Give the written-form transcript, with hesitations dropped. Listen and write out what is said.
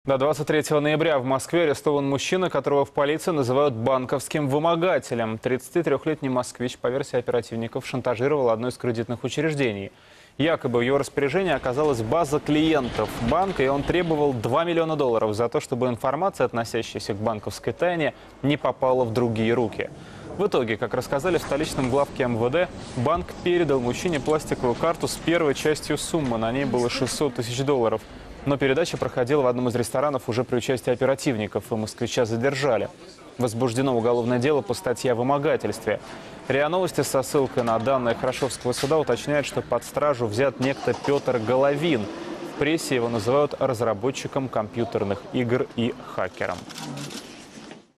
До 23 ноября в Москве арестован мужчина, которого в полиции называют банковским вымогателем. 33-летний москвич, по версии оперативников, шантажировал одно из кредитных учреждений. Якобы в его распоряжении оказалась база клиентов банка, и он требовал $2 миллиона за то, чтобы информация, относящаяся к банковской тайне, не попала в другие руки. В итоге, как рассказали в столичном главке МВД, банк передал мужчине пластиковую карту с первой частью суммы. На ней было $600 тысяч. Но передача проходила в одном из ресторанов уже при участии оперативников, и москвича задержали. Возбуждено уголовное дело по статье о вымогательстве. РИА Новости со ссылкой на данные Хорошевского суда уточняет, что под стражу взят некто Петр Головин. В прессе его называют разработчиком компьютерных игр и хакером.